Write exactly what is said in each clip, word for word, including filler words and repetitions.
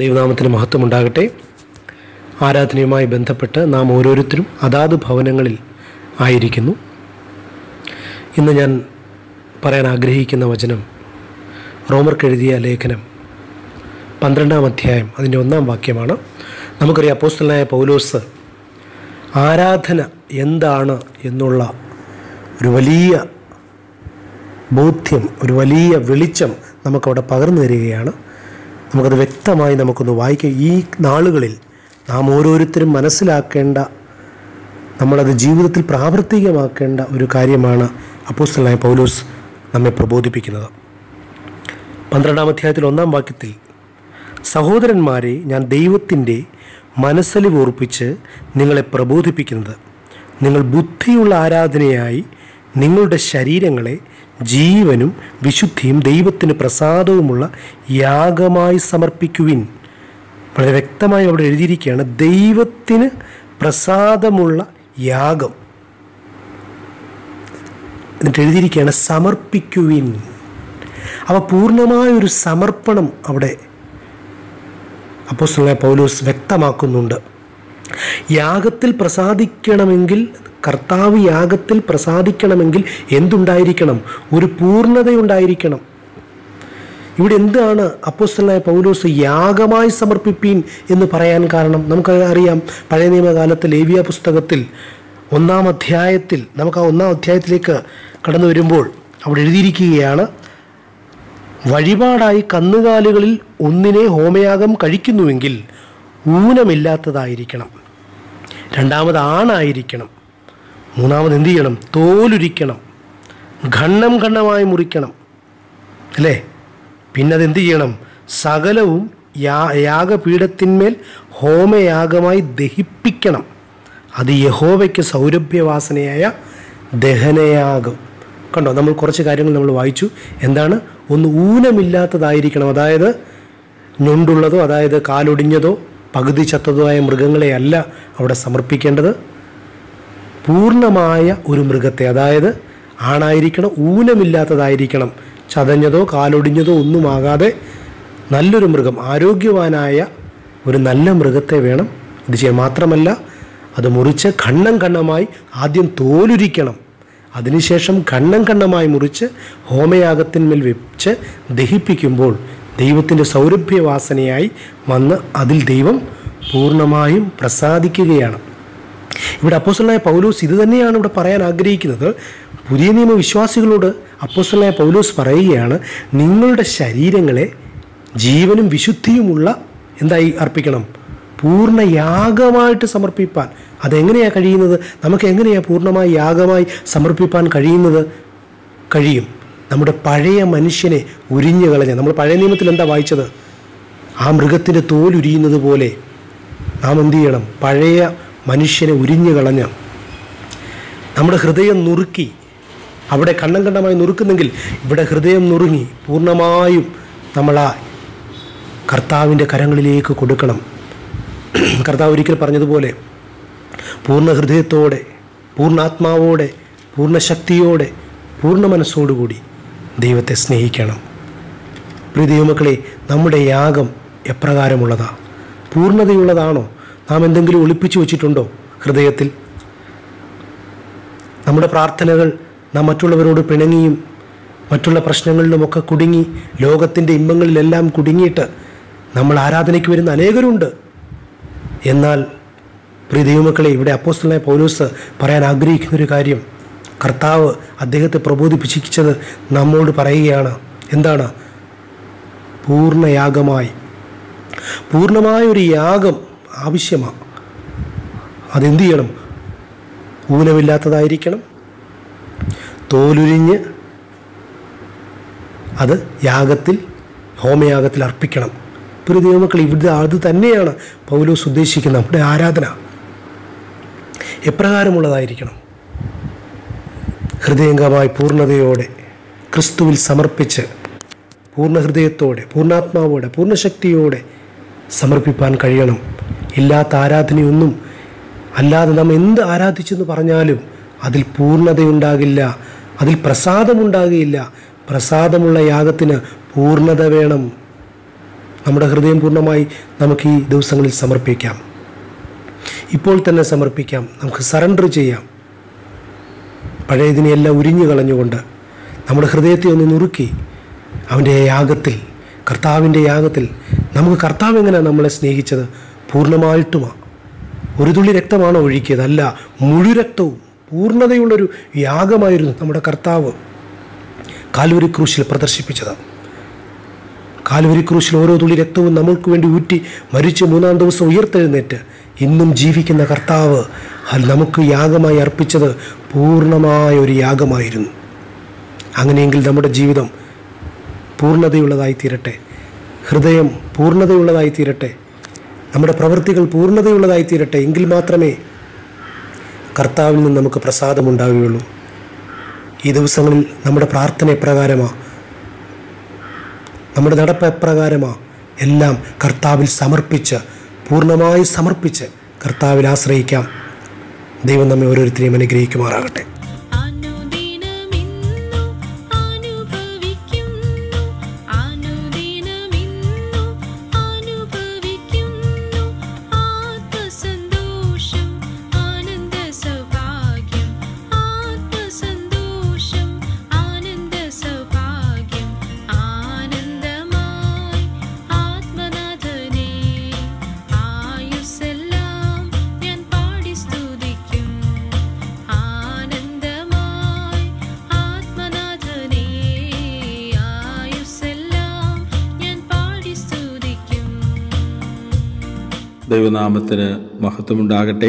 ദൈവനാമത്തിന് മഹത്വമുണ്ടാകട്ടെ. ആരാധനയുമായി ബന്ധപ്പെട്ട് നാം ഓരോരുത്തരും അതാത് ഭവനങ്ങളിൽ ആയിരിക്കുന്നു. ഇന്ന് ഞാൻ പറയാൻ ആഗ്രഹിക്കുന്ന വചനം റോമർക്കെഴുതിയ ലേഖനം പന്ത്രണ്ടാം അധ്യായം അതിൻ്റെ ഒന്നാം വാക്യമാണ്. നമുക്കറിയാം, അപ്പോസ്തലനായ പൗലോസ് ആരാധന എന്താണ് എന്നുള്ള ഒരു വലിയ ബോധ്യം, ഒരു വലിയ വെളിച്ചം നമുക്കവിടെ പകർന്നു തരികയാണ്. നമുക്കത് വ്യക്തമായി നമുക്കൊന്ന് വായിക്കാം. ഈ നാളുകളിൽ നാം ഓരോരുത്തരും മനസ്സിലാക്കേണ്ട, നമ്മളത് ജീവിതത്തിൽ പ്രാവർത്തികമാക്കേണ്ട ഒരു കാര്യമാണ് അപ്പോസ്തലനായ പൗലോസ് നമ്മെ പ്രബോധിപ്പിക്കുന്നത്. പന്ത്രണ്ടാം അധ്യായത്തിൽ ഒന്നാം വാക്യത്തിൽ, സഹോദരന്മാരെ, ഞാൻ ദൈവത്തിൻ്റെ മനസ്സലിവ് ഓർപ്പിച്ച് നിങ്ങളെ പ്രബോധിപ്പിക്കുന്നത്, നിങ്ങൾ ബുദ്ധിയുള്ള ആരാധനയായി നിങ്ങളുടെ ശരീരങ്ങളെ ജീവനും വിശുദ്ധിയും ദൈവത്തിന് പ്രസാദവുമുള്ള യാഗമായി സമർപ്പിക്കുവിൻ. വളരെ വ്യക്തമായി അവിടെ എഴുതിയിരിക്കുകയാണ്, ദൈവത്തിന് പ്രസാദമുള്ള യാഗം. എന്നിട്ട് എഴുതിയിരിക്കുകയാണ് സമർപ്പിക്കുവിൻ. അപ്പോൾ പൂർണ്ണമായൊരു സമർപ്പണം അവിടെ അപ്പോസ്തലനായ പൗലോസ് വ്യക്തമാക്കുന്നുണ്ട്. യാഗത്തിൽ പ്രസാദിക്കണമെങ്കിൽ, കർത്താവ് യാഗത്തിൽ പ്രസാദിക്കണമെങ്കിൽ എന്തുണ്ടായിരിക്കണം? ഒരു പൂർണ്ണതയുണ്ടായിരിക്കണം. ഇവിടെ എന്താണ് അപ്പോസ്തലനായ പൗലോസ് യാഗമായി സമർപ്പിപ്പീൻ എന്ന് പറയാൻ കാരണം? നമുക്കറിയാം, പഴയ നിയമകാലത്ത് ലേവ്യ പുസ്തകത്തിൽ ഒന്നാം അധ്യായത്തിൽ, നമുക്ക് ആ ഒന്നാം അധ്യായത്തിലേക്ക് കടന്നു വരുമ്പോൾ അവിടെ എഴുതിയിരിക്കുകയാണ്, വഴിപാടായി കന്നുകാലികളിൽ ഒന്നിനെ ഹോമയാഗം കഴിക്കുന്നുവെങ്കിൽ ഊനമില്ലാത്തതായിരിക്കണം, രണ്ടാമത് ആണായിരിക്കണം, മൂന്നാമത് എന്ത് ചെയ്യണം? തോലുരിക്കണം, ഖണ്ണം ഖണ്ണമായി മുറിക്കണം, അല്ലേ? പിന്നെ അതെന്ത് ചെയ്യണം? സകലവും യാ യാഗപീഠത്തിന്മേൽ ഹോമയാഗമായി ദഹിപ്പിക്കണം. അത് യഹോവയ്ക്ക് സൗരഭ്യവാസനയായ ദഹനയാഗം. കണ്ടോ, നമ്മൾ കുറച്ച് കാര്യങ്ങൾ നമ്മൾ വായിച്ചു. എന്താണ്? ഒന്ന് ഊനമില്ലാത്തതായിരിക്കണം. അതായത് ഞൊണ്ടുള്ളതോ, അതായത് കാലൊടിഞ്ഞതോ പകുതി ചത്തതോ ആയ മൃഗങ്ങളെ അല്ല അവിടെ സമർപ്പിക്കേണ്ടത്. പൂർണ്ണമായ ഒരു മൃഗത്തെ, അതായത് ആണായിരിക്കണം, ഊനമില്ലാത്തതായിരിക്കണം, ചതഞ്ഞതോ കാലൊടിഞ്ഞതോ ഒന്നുമാകാതെ നല്ലൊരു മൃഗം, ആരോഗ്യവാനായ ഒരു നല്ല മൃഗത്തെ വേണം ഇത് ചെയ്യാൻ. മാത്രമല്ല, അത് മുറിച്ച് ഖണ്ണം ഖണ്ണമായി ആദ്യം തോലുരിക്കണം, അതിനുശേഷം ഖണ്ണം ഖണ്ണമായി മുറിച്ച് ഹോമയാഗത്തിന്മേൽ വെച്ച് ദഹിപ്പിക്കുമ്പോൾ ദൈവത്തിൻ്റെ സൗരഭ്യവാസനയായി വന്ന് അതിൽ ദൈവം പൂർണ്ണമായും പ്രസാദിക്കുകയാണ്. ഇവിടെ അപ്പോസ്തലനായ പൗലോസ് ഇത് തന്നെയാണ് ഇവിടെ പറയാൻ ആഗ്രഹിക്കുന്നത്. പുതിയ നിയമ വിശ്വാസികളോട് അപ്പോസ്തലനായ പൗലോസ് പറയുകയാണ്, നിങ്ങളുടെ ശരീരങ്ങളെ ജീവനും വിശുദ്ധിയുമുള്ള എന്തായി അർപ്പിക്കണം? പൂർണ്ണ യാഗമായിട്ട് സമർപ്പിപ്പാൻ. അതെങ്ങനെയാണ് കഴിയുന്നത്? നമുക്ക് എങ്ങനെയാണ് പൂർണ്ണമായി യാഗമായി സമർപ്പിപ്പാൻ കഴിയുന്നത്? കഴിയും. നമ്മുടെ പഴയ മനുഷ്യനെ ഉരിഞ്ഞു കളഞ്ഞ, നമ്മൾ പഴയ നിയമത്തിൽ എന്താ വായിച്ചത്? ആ മൃഗത്തിൻ്റെ തോലുരിയുന്നത് പോലെ നാം എന്ത് ചെയ്യണം? പഴയ മനുഷ്യനെ ഉരിഞ്ഞു കളഞ്ഞ് നമ്മുടെ ഹൃദയം നുറുക്കി, അവിടെ കണ്ണം കണ്ണമായി നുറുക്കുന്നെങ്കിൽ ഇവിടെ ഹൃദയം നുറുങ്ങി പൂർണ്ണമായും നമ്മൾ ആ കർത്താവിൻ്റെ കരങ്ങളിലേക്ക് കൊടുക്കണം. കർത്താവ് ഒരിക്കൽ പറഞ്ഞതുപോലെ, പൂർണ്ണ ഹൃദയത്തോടെ, പൂർണ്ണാത്മാവോടെ, പൂർണ്ണ ശക്തിയോടെ, പൂർണ്ണ മനസ്സോടുകൂടി ദൈവത്തെ സ്നേഹിക്കണം. പ്രിയ ദൈവമക്കളെ, നമ്മുടെ യാഗം എപ്രകാരമുള്ളതാ? പൂർണ്ണതയുള്ളതാണോ? നാം എന്തെങ്കിലും ഒളിപ്പിച്ചു വച്ചിട്ടുണ്ടോ ഹൃദയത്തിൽ? നമ്മുടെ പ്രാർത്ഥനകൾ നാം മറ്റുള്ളവരോട് പിണങ്ങിയും മറ്റുള്ള പ്രശ്നങ്ങളിലുമൊക്കെ കുടുങ്ങി, ലോകത്തിൻ്റെ ഇമ്പങ്ങളിലെല്ലാം കുടുങ്ങിയിട്ട് നമ്മൾ ആരാധനയ്ക്ക് വരുന്ന അനേകരുണ്ട്. എന്നാൽ പ്രിയ ദൈവമക്കളെ, ഇവിടെ അപ്പോസ്തലനായ പൗലോസ് പറയാൻ ആഗ്രഹിക്കുന്നൊരു കാര്യം, കർത്താവ് അദ്ദേഹത്തെ പ്രബോധിപ്പിച്ചത് നമ്മോട് പറയുകയാണ്. എന്താണ്? പൂർണ്ണയാഗമായി, പൂർണ്ണമായൊരു യാഗം ആവശ്യമാണ്. അതെന്ത് ചെയ്യണം? ഊനമില്ലാത്തതായിരിക്കണം, തോലുരിഞ്ഞ് അത് യാഗത്തിൽ, ഹോമയാഗത്തിൽ അർപ്പിക്കണം. പ്രിയ ദൈവമക്കൾ, ഇവിടെ അത് തന്നെയാണ് പൗലോസ് ഉദ്ദേശിക്കുന്നത്. നമ്മുടെ ആരാധന എപ്രകാരമുള്ളതായിരിക്കണം? ഹൃദയംഗമായി പൂർണ്ണതയോടെ ക്രിസ്തുവിൽ സമർപ്പിച്ച് പൂർണ്ണ ഹൃദയത്തോടെ, പൂർണ്ണാത്മാവോടെ, പൂർണ്ണശക്തിയോടെ സമർപ്പിപ്പാൻ കഴിയണം. ഇല്ലാത്ത ആരാധനയൊന്നും, അല്ലാതെ നാം എന്ത് ആരാധിച്ചെന്ന് പറഞ്ഞാലും അതിൽ പൂർണ്ണതയുണ്ടാകില്ല, അതിൽ പ്രസാദമുണ്ടാകുകയില്ല. പ്രസാദമുള്ള യാഗത്തിന് പൂർണ്ണത വേണം. നമ്മുടെ ഹൃദയം പൂർണ്ണമായി നമുക്ക് ഈ ദിവസങ്ങളിൽ സമർപ്പിക്കാം. ഇപ്പോൾ തന്നെ സമർപ്പിക്കാം. നമുക്ക് സറണ്ടർ ചെയ്യാം. പഴയതിനെയെല്ലാം ഉരിഞ്ഞു കളഞ്ഞുകൊണ്ട് നമ്മുടെ ഹൃദയത്തെ ഒന്ന് നുറുക്കി അവൻ്റെ യാഗത്തിൽ, കർത്താവിൻ്റെ യാഗത്തിൽ, നമുക്ക് കർത്താവ് എങ്ങനെയാണ് നമ്മളെ സ്നേഹിച്ചത്? പൂർണ്ണമായിട്ടുമാണ്. ഒരു തുള്ളി രക്തമാണോ ഒഴുക്കിയത്? അല്ല, മുഴു രക്തവും പൂർണ്ണതയുള്ളൊരു യാഗമായിരുന്നു നമ്മുടെ കർത്താവ് കാൽവരി ക്രൂശിൽ പ്രദർശിപ്പിച്ചത്. കാൽവരി ക്രൂശിൽ ഓരോ തുള്ളി രക്തവും നമ്മൾക്ക് വേണ്ടി ഊറ്റി മരിച്ച് മൂന്നാം ദിവസം ഉയർത്തെഴുന്നേറ്റ് ഇന്നും ജീവിക്കുന്ന കർത്താവ് നമുക്ക് യാഗമായി അർപ്പിച്ചത് പൂർണ്ണമായ ഒരു യാഗമായിരുന്നു. അങ്ങനെയെങ്കിൽ നമ്മുടെ ജീവിതം പൂർണ്ണതയുള്ളതായി തീരട്ടെ, ഹൃദയം പൂർണ്ണതയുള്ളതായി തീരട്ടെ, നമ്മുടെ പ്രവൃത്തികൾ പൂർണ്ണതയുള്ളതായി തീരട്ടെ. എങ്കിൽ മാത്രമേ കർത്താവിൽ നിന്ന് നമുക്ക് പ്രസാദമുണ്ടാവുകയുള്ളൂ. ഈ ദിവസങ്ങളിൽ നമ്മുടെ പ്രാർത്ഥന എപ്രകാരമാണ്, നമ്മുടെ നടപ്പ് എപ്രകാരമാണ്, എല്ലാം കർത്താവിൽ സമർപ്പിച്ച്, പൂർണ്ണമായി സമർപ്പിച്ച് കർത്താവിൽ ആശ്രയിക്കാം. ദൈവം നമ്മെ ഓരോരുത്തരെയും അനുഗ്രഹിക്കുമാറാകട്ടെ. ദൈവനാമത്തിന് മഹത്വമുണ്ടാകട്ടെ.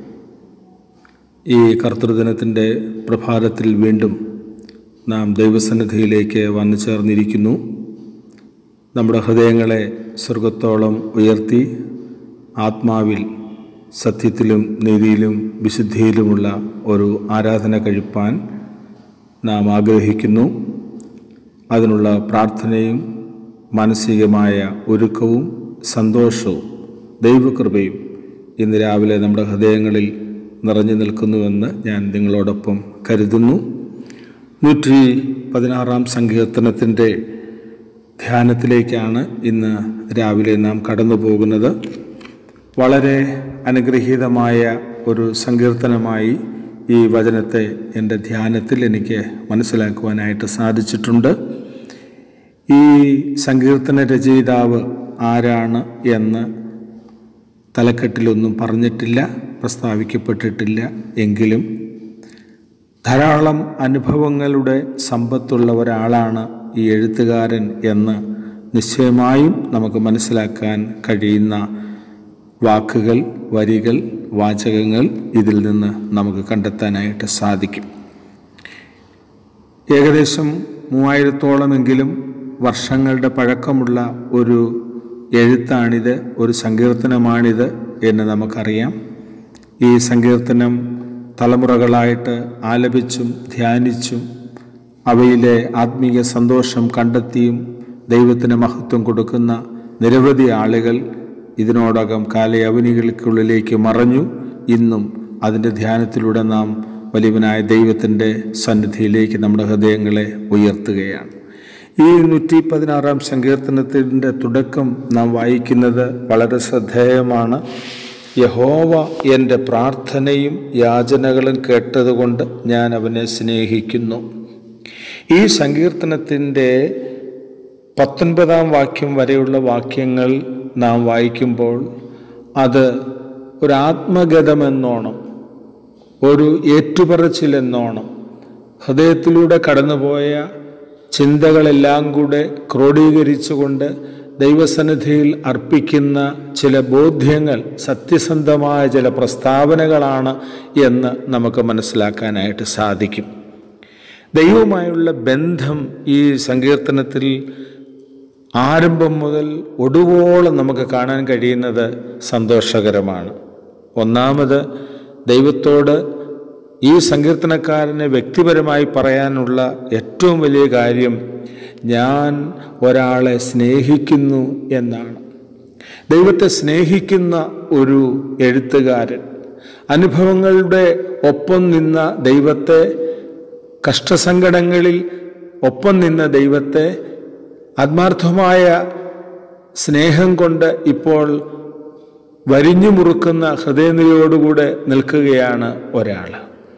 ഈ കർത്തൃദിനത്തിൻ്റെ പ്രഭാതത്തിൽ വീണ്ടും നാം ദൈവസന്നിധിയിലേക്ക് വന്നു ചേർന്നിരിക്കുന്നു. നമ്മുടെ ഹൃദയങ്ങളെ സ്വർഗത്തോളം ഉയർത്തി ആത്മാവിൽ സത്യത്തിലും നീതിയിലും വിശുദ്ധിയിലുമുള്ള ഒരു ആരാധന കഴിപ്പാൻ നാം ആഗ്രഹിക്കുന്നു. അതിനുള്ള പ്രാർത്ഥനയും മാനസികമായ ഒരുക്കവും സന്തോഷവും ദൈവകൃപയും ഇന്ന് രാവിലെ നമ്മുടെ ഹൃദയങ്ങളിൽ നിറഞ്ഞു നിൽക്കുന്നുവെന്ന് ഞാൻ നിങ്ങളോടൊപ്പം കരുതുന്നു. നൂറ്റി പതിനാറാം സങ്കീർത്തനത്തിൻ്റെ ധ്യാനത്തിലേക്കാണ് ഇന്ന് രാവിലെ നാം കടന്നു പോകുന്നത്. വളരെ അനുഗ്രഹീതമായ ഒരു സങ്കീർത്തനമായി ഈ വചനത്തെ എൻ്റെ ധ്യാനത്തിൽ എനിക്ക് മനസ്സിലാക്കുവാനായിട്ട് സാധിച്ചിട്ടുണ്ട്. ഈ സങ്കീർത്തന രചയിതാവ് ആരാണ് എന്ന് തലക്കെട്ടിലൊന്നും പറഞ്ഞിട്ടില്ല, പ്രസ്താവിക്കപ്പെട്ടിട്ടില്ല. എങ്കിലും ധാരാളം അനുഭവങ്ങളുടെ സമ്പത്തുള്ള ഒരാളാണ് ഈ എഴുത്തുകാരൻ എന്ന് നിശ്ചയമായും നമുക്ക് മനസ്സിലാക്കാൻ കഴിയുന്ന വാക്കുകൾ, വരികൾ, വാചകങ്ങൾ ഇതിൽ നിന്ന് നമുക്ക് കണ്ടെത്താനായിട്ട് സാധിക്കും. ഏകദേശം മൂവായിരത്തോളമെങ്കിലും വർഷങ്ങളുടെ പഴക്കമുള്ള ഒരു എഴുത്താണിത്, ഒരു സങ്കീർത്തനമാണിത് എന്ന് നമുക്കറിയാം. ഈ സങ്കീർത്തനം തലമുറകളായിട്ട് ആലപിച്ചും ധ്യാനിച്ചും അവയിലെ ആത്മീയ സന്തോഷം കണ്ടെത്തിയും ദൈവത്തിന് മഹത്വം കൊടുക്കുന്ന നിരവധി ആളുകൾ ഇതിനോടകം കാലയവനികൾക്കുള്ളിലേക്ക് മറഞ്ഞു. ഇന്നും അതിൻ്റെ ധ്യാനത്തിലൂടെ നാം വലിയവനായ ദൈവത്തിൻ്റെ സന്നിധിയിലേക്ക് നമ്മുടെ ഹൃദയങ്ങളെ ഉയർത്തുകയാണ്. ഈ നൂറ്റി പതിനാറാം സങ്കീർത്തനത്തിൻ്റെ തുടക്കം നാം വായിക്കുന്നത് വളരെ ശ്രദ്ധേയമാണ്. യഹോവ എൻ്റെ പ്രാർത്ഥനയും യാചനകളും കേട്ടതുകൊണ്ട് ഞാൻ അവനെ സ്നേഹിക്കുന്നു. ഈ സങ്കീർത്തനത്തിൻ്റെ പത്തൊൻപതാം വാക്യം വരെയുള്ള വാക്യങ്ങൾ നാം വായിക്കുമ്പോൾ അത് ഒരു ആത്മഗതമെന്നോണം, ഒരു ഏറ്റുപറച്ചിലെന്നോണം ഹൃദയത്തിലൂടെ കടന്നുപോയ ചിന്തകളെല്ലാം കൂടെ ക്രോഡീകരിച്ചുകൊണ്ട് ദൈവസന്നിധിയിൽ അർപ്പിക്കുന്ന ചില ബോധ്യങ്ങൾ, സത്യസന്ധമായ ചില പ്രസ്താവനകളാണ് എന്ന് നമുക്ക് മനസ്സിലാക്കാനായിട്ട് സാധിക്കും. ദൈവവുമായുള്ള ബന്ധം ഈ സങ്കീർത്തനത്തിൽ ആരംഭം മുതൽ ഒടുവോളം നമുക്ക് കാണാൻ കഴിയുന്നത് സന്തോഷകരമാണ്. ഒന്നാമത്, ദൈവത്തോട് ഈ സങ്കീർത്തനക്കാരന് വ്യക്തിപരമായി പറയാനുള്ള ഏറ്റവും വലിയ കാര്യം ഞാൻ ഒരാളെ സ്നേഹിക്കുന്നു എന്നാണ്. ദൈവത്തെ സ്നേഹിക്കുന്ന ഒരു എഴുത്തുകാരൻ, അനുഭവങ്ങളുടെ ഒപ്പം നിന്ന ദൈവത്തെ, കഷ്ടസങ്കടങ്ങളിൽ ഒപ്പം നിന്ന ദൈവത്തെ, ആത്മാർത്ഥമായ സ്നേഹം കൊണ്ട് ഇപ്പോൾ വരിഞ്ഞു മുറുക്കുന്ന ഹൃദയനിലയോടുകൂടെ നിൽക്കുകയാണ് ഒരാൾ.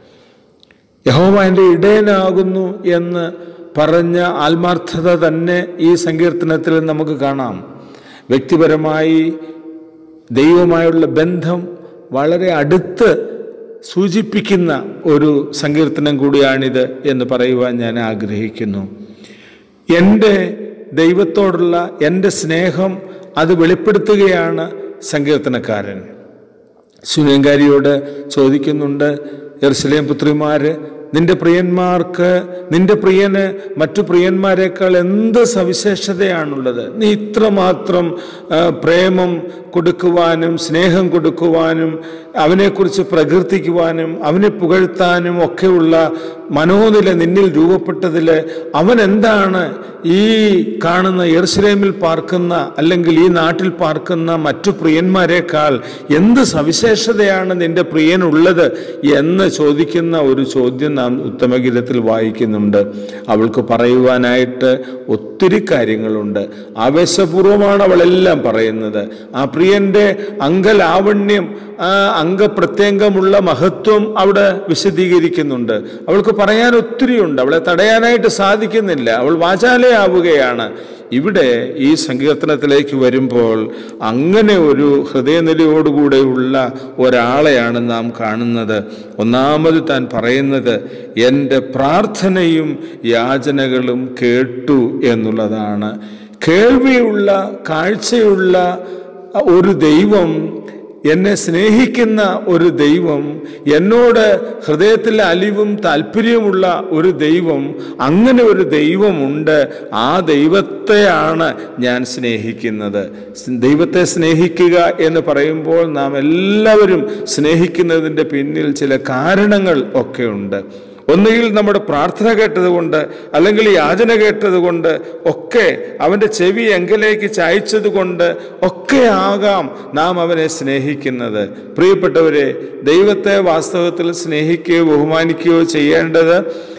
യഹോവ എൻ്റെ ഇടയനാകുന്നു എന്ന് പറഞ്ഞ ആത്മാർത്ഥത തന്നെ ഈ സങ്കീർത്തനത്തിൽ നമുക്ക് കാണാം. വ്യക്തിപരമായി ദൈവവുമായുള്ള ബന്ധം വളരെ അടുത്ത് സൂചിപ്പിക്കുന്ന ഒരു സങ്കീർത്തനം കൂടിയാണിത് എന്ന് പറയുവാൻ ഞാൻ ആഗ്രഹിക്കുന്നു. എൻ്റെ ദൈവത്തോടുള്ള എൻ്റെ സ്നേഹം അത് വെളിപ്പെടുത്തുകയാണ് സങ്കീർത്തനക്കാരൻ. ശൂന്യങ്കാരിയോട് ചോദിക്കുന്നുണ്ട്, യെരൂശലേം പുത്രിമാര്, നിന്റെ പ്രിയന്മാർക്ക് നിന്റെ പ്രിയന് മറ്റു പ്രിയന്മാരെക്കാൾ എന്ത് സവിശേഷതയാണുള്ളത്? നീ ഇത്രമാത്രം പ്രേമം കൊടുക്കുവാനും സ്നേഹം കൊടുക്കുവാനും അവനെക്കുറിച്ച് പ്രകീർത്തിക്കുവാനും അവനെ പുകഴ്ത്താനും ഒക്കെയുള്ള മനോനില നിന്നിൽ രൂപപ്പെട്ടതിൽ അവൻ എന്താണ് ഈ കാണുന്ന യെരൂശലേമിൽ പാർക്കുന്ന അല്ലെങ്കിൽ ഈ നാട്ടിൽ പാർക്കുന്ന മറ്റു പ്രിയന്മാരെക്കാൾ എന്ത് സവിശേഷതയാണ് നിന്റെ പ്രിയനുള്ളത് എന്ന് ചോദിക്കുന്ന ഒരു ചോദ്യം നാം ഉത്തമഗീതത്തിൽ വായിക്കുന്നുണ്ട്. അവൾക്ക് പറയുവാനായിട്ട് ഒത്തിരി കാര്യങ്ങളുണ്ട്. ആവേശപൂർവമാണ് അവളെല്ലാം പറയുന്നത്. ആ പ്രിയന്റെ അംഗലാവണ്യം, ആ അംഗപ്രത്യംഗമുള്ള മഹത്വം അവിടെ വിശദീകരിക്കുന്നുണ്ട്. അവൾക്ക് പറയാൻ ഒത്തിരിയുണ്ട്. അവളെ തടയാനായിട്ട് സാധിക്കുന്നില്ല. അവൾ വാചാലയാവുകയാണ്. ഇവിടെ ഈ സങ്കീർത്തനത്തിലേക്ക് വരുമ്പോൾ അങ്ങനെ ഒരു ഹൃദയനിലയോടുകൂടെയുള്ള ഒരാളെയാണ് നാം കാണുന്നത്. ഒന്നാമത് താൻ പറയുന്നത്, എൻ്റെ പ്രാർത്ഥനയും യാചനകളും കേട്ടു എന്നുള്ളതാണ്. കേൾവിയുള്ള കാഴ്ചയുള്ള ഒരു ദൈവം, എന്നെ സ്നേഹിക്കുന്ന ഒരു ദൈവം, എന്നോട് ഹൃദയത്തിൽ അലിവും താല്പര്യമുള്ള ഒരു ദൈവം, അങ്ങനെ ഒരു ദൈവമുണ്ട്. ആ ദൈവത്തെയാണ് ഞാൻ സ്നേഹിക്കുന്നത്. ദൈവത്തെ സ്നേഹിക്കുക എന്ന് പറയുമ്പോൾ നാം എല്ലാവരും സ്നേഹിക്കുന്നതിൻ്റെ പിന്നിൽ ചില കാരണങ്ങൾ ഒക്കെ ഉണ്ട്. ഒന്നുകിൽ നമ്മുടെ പ്രാർത്ഥന കേട്ടതുകൊണ്ട്, അല്ലെങ്കിൽ യാചന കേട്ടതുകൊണ്ട് ഒക്കെ, അവൻ്റെ ചെവി എങ്കിലേക്ക് ചായച്ചത് കൊണ്ട് ഒക്കെ ആകാം നാം അവനെ സ്നേഹിക്കുന്നത്. പ്രിയപ്പെട്ടവരെ, ദൈവത്തെ വാസ്തവത്തിൽ സ്നേഹിക്കുകയോ ബഹുമാനിക്കുകയോ ചെയ്യേണ്ടത്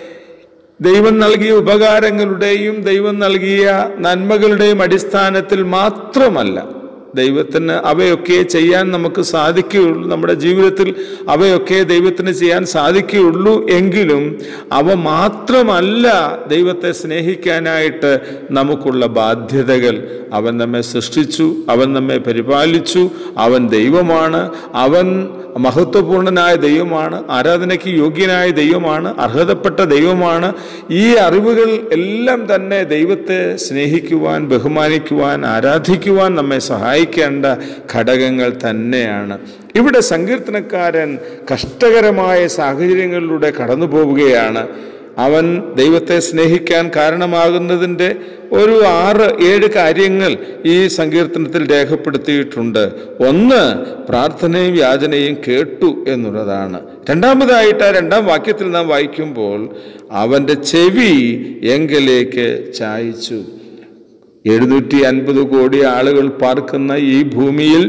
ദൈവം നൽകിയ ഉപകാരങ്ങളുടെയും ദൈവം നൽകിയ നന്മകളുടെയും അടിസ്ഥാനത്തിൽ മാത്രമല്ല. ദൈവത്തിന് അവയൊക്കെ ചെയ്യാൻ നമുക്ക് സാധിക്കുകയുള്ളൂ. നമ്മുടെ ജീവിതത്തിൽ അവയൊക്കെ ദൈവത്തിന് ചെയ്യാൻ സാധിക്കുകയുള്ളൂ. എങ്കിലും അവ മാത്രമല്ല ദൈവത്തെ സ്നേഹിക്കാനായിട്ട് നമുക്കുള്ള ബാധ്യതകൾ. അവൻ നമ്മെ സൃഷ്ടിച്ചു, അവൻ നമ്മെ പരിപാലിച്ചു, അവൻ ദൈവമാണ്, അവൻ മഹത്വപൂർണനായ ദൈവമാണ്, ആരാധനയ്ക്ക് യോഗ്യനായ ദൈവമാണ്, അർഹതപ്പെട്ട ദൈവമാണ്. ഈ അറിവുകൾ എല്ലാം തന്നെ ദൈവത്തെ സ്നേഹിക്കുവാൻ, ബഹുമാനിക്കുവാൻ, ആരാധിക്കുവാൻ നമ്മെ സഹായിക്കേണ്ട ഘടകങ്ങൾ തന്നെയാണ്. ഇവിടെ സങ്കീർത്തനക്കാരൻ കഷ്ടകരമായ സാഹചര്യങ്ങളിലൂടെ കടന്നു പോവുകയാണ്. അവൻ ദൈവത്തെ സ്നേഹിക്കാൻ കാരണമാകുന്നതിൻ്റെ ഒരു ആറ് ഏഴ് കാര്യങ്ങൾ ഈ സങ്കീർത്തനത്തിൽ രേഖപ്പെടുത്തിയിട്ടുണ്ട്. ഒന്ന്, പ്രാർത്ഥനയും യാചനയും കേട്ടു എന്നുള്ളതാണ്. രണ്ടാമതായിട്ട് ആ രണ്ടാം വാക്യത്തിൽ നാം വായിക്കുമ്പോൾ, അവൻ്റെ ചെവി എങ്കിലേക്ക് ചായിച്ചു. എഴുന്നൂറ്റി അൻപത് കോടി ആളുകൾ പാർക്കുന്ന ഈ ഭൂമിയിൽ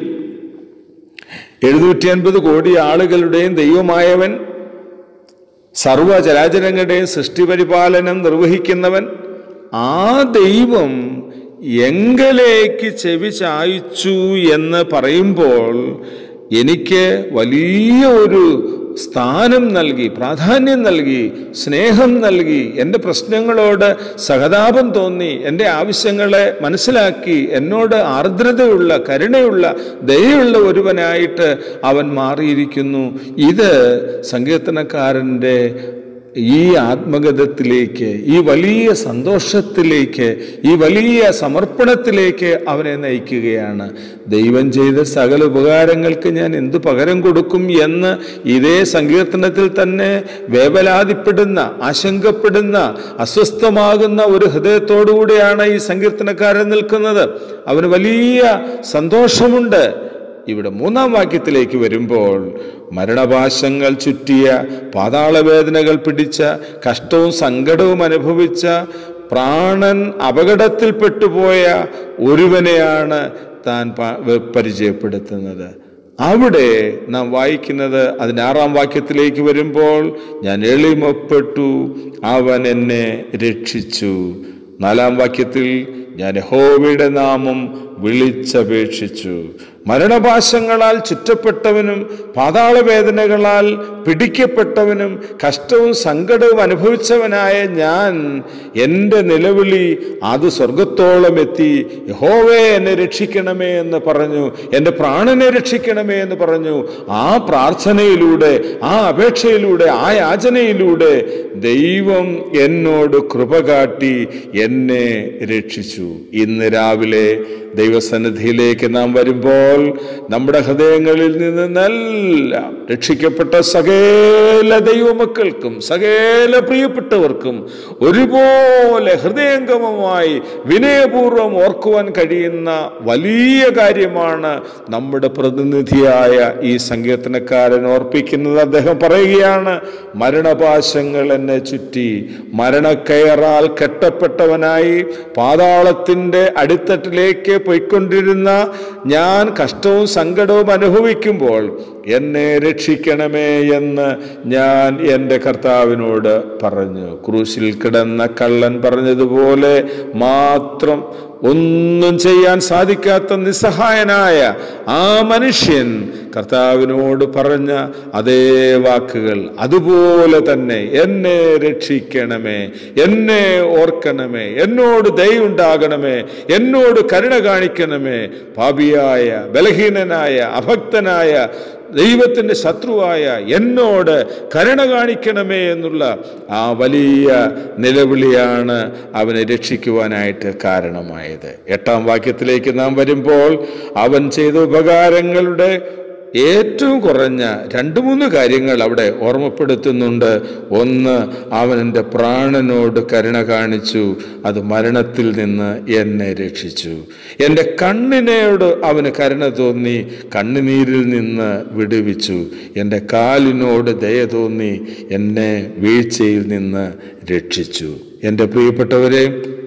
എഴുന്നൂറ്റി അൻപത് കോടി ആളുകളുടെയും ദൈവമായവൻ, സർവചരാചരങ്ങളുടെയും സൃഷ്ടിപരിപാലനം നിർവഹിക്കുന്നവൻ, ആ ദൈവം എങ്കലേക്ക് ചെവി ചായിച്ചു എന്ന് പറയുമ്പോൾ എനിക്ക് വലിയ ഒരു സ്ഥാനം നൽകി, പ്രാധാന്യം നൽകി, സ്നേഹം നൽകി, എൻ്റെ പ്രശ്നങ്ങളോട് സഹതാപം തോന്നി, എൻ്റെ ആവശ്യങ്ങളെ മനസ്സിലാക്കി, എന്നോട് ആർദ്രതയുള്ള, കരുണയുള്ള, ദയയുള്ള ഒരുവനായിട്ട് അവൻ മാറിയിരിക്കുന്നു. ഇത് സങ്കീർത്തനക്കാരൻ്റെ ഈ ആത്മഗതത്തിലേക്ക്, ഈ വലിയ സന്തോഷത്തിലേക്ക്, ഈ വലിയ സമർപ്പണത്തിലേക്ക് അവനെ നയിക്കുകയാണ്. ദൈവം ചെയ്ത സകല ഉപകാരങ്ങൾക്ക് ഞാൻ എന്തു പകരം കൊടുക്കും എന്ന് ഇതേ സങ്കീർത്തനത്തിൽ തന്നെ വേവലാതിപ്പെടുന്ന, ആശങ്കപ്പെടുന്ന, അസ്വസ്ഥമാകുന്ന ഒരു ഹൃദയത്തോടുകൂടിയാണ് ഈ സങ്കീർത്തനക്കാരൻ നിൽക്കുന്നത്. അവന് വലിയ സന്തോഷമുണ്ട്. ഇവിടെ മൂന്നാം വാക്യത്തിലേക്ക് വരുമ്പോൾ, മരണപാശങ്ങൾ ചുറ്റിയ, പാതാളവേദനകൾ പിടിച്ച, കഷ്ടവും സങ്കടവും അനുഭവിച്ച, പ്രാണൻ അപകടത്തിൽപ്പെട്ടുപോയ ഒരുവനെയാണ് താൻ പരിചയപ്പെടുത്തുന്നത്. അവിടെ നാം വായിക്കുന്നത് അതിൻ്റെ ആറാം വാക്യത്തിലേക്ക് വരുമ്പോൾ, ഞാൻ എളിമപ്പെട്ടു, അവൻ എന്നെ രക്ഷിച്ചു. നാലാം വാക്യത്തിൽ, ഞാൻ യഹോവയുടെ നാമം വിളിച്ചപേക്ഷിച്ചു. മരണപാശങ്ങളാൽ ചുറ്റപ്പെട്ടവനും പാതാളവേദനകളാൽ പിടിക്കപ്പെട്ടവനും കഷ്ടവും സങ്കടവും അനുഭവിച്ചവനായ ഞാൻ എൻ്റെ നിലവിളി അത് സ്വർഗത്തോളം എത്തി. യഹോവേ, എന്നെ രക്ഷിക്കണമേ എന്ന് പറഞ്ഞു. എൻ്റെ പ്രാണനെ രക്ഷിക്കണമേ എന്ന് പറഞ്ഞു. ആ പ്രാർത്ഥനയിലൂടെ, ആ അപേക്ഷയിലൂടെ, ആ യാചനയിലൂടെ ദൈവം എന്നോട് കൃപ കാട്ടി എന്നെ രക്ഷിച്ചു. ഇന്ന് രാവിലെ ദൈവസന്നിധിയിലേക്ക് നാം വരുമ്പോൾ നമ്മുടെ ഹൃദയങ്ങളിൽ നിന്ന് നല്ല രക്ഷിക്കപ്പെട്ട സകല ദൈവമക്കൾക്കും സകല പ്രിയപ്പെട്ടവർക്കും ഒരുപോലെ ഹൃദയംഗമമായി വിനയപൂർവ്വം ഓർക്കുവാൻ കഴിയുന്ന വലിയ കാര്യമാണ് നമ്മുടെ പ്രതിനിധിയായ ഈ സങ്കീർത്തനക്കാരൻ ഓർപ്പിക്കുന്നത്. അദ്ദേഹം പറയുകയാണ്, മരണപാശങ്ങൾ എന്നെ ചുറ്റി, മരണക്കയറാൽ കെട്ടപ്പെട്ടവനായി പാതാളത്തിൻ്റെ അടിത്തട്ടിലേക്ക് പോയിക്കൊണ്ടിരുന്ന ഞാൻ കഷ്ടവും സങ്കടവും അനുഭവിക്കുമ്പോൾ എന്നെ രക്ഷിക്കണമേ എന്ന് ഞാൻ എൻ്റെ കർത്താവിനോട് പറഞ്ഞു. ക്രൂശിൽ കിടന്ന കള്ളൻ പറഞ്ഞതുപോലെ മാത്രം ഒന്നും ചെയ്യാൻ സാധിക്കാത്ത നിസ്സഹായനായ ആ മനുഷ്യൻ കർത്താവിനോട് പറഞ്ഞ അതേ വാക്കുകൾ അതുപോലെ തന്നെ, എന്നെ രക്ഷിക്കണമേ, എന്നെ ഓർക്കണമേ, എന്നോട് ദയുണ്ടാകണമേ, എന്നോട് കരുണ കാണിക്കണമേ, പാപിയായ ബലഹീനനായ അഭക്തനായ ദൈവത്തിൻ്റെ ശത്രുവായ എന്നോട് കരുണ കാണിക്കണമേ എന്നുള്ള ആ വലിയ നിലവിളിയാണ് അവനെ രക്ഷിക്കുവാനായിട്ട് കാരണമായത്. എട്ടാം വാക്യത്തിലേക്ക് നാം വരുമ്പോൾ അവൻ ചെയ്ത ഉപകാരങ്ങളുടെ ഏറ്റവും കുറഞ്ഞ രണ്ട് മൂന്ന് കാര്യങ്ങൾ അവിടെ ഓർമ്മപ്പെടുത്തുന്നുണ്ട്. ഒന്ന്, അവൻ എൻ്റെ പ്രാണനോട് കരുണ കാണിച്ചു, അത് മരണത്തിൽ നിന്ന് എന്നെ രക്ഷിച്ചു. എൻ്റെ കണ്ണിനോട് അവന് കരുണ തോന്നി, കണ്ണുനീരിൽ നിന്ന് വിടുവിച്ചു. എൻ്റെ കാലിനോട് ദയ തോന്നി, എന്നെ വീഴ്ചയിൽ നിന്ന് രക്ഷിച്ചു. എൻ്റെ പ്രിയപ്പെട്ടവരെ,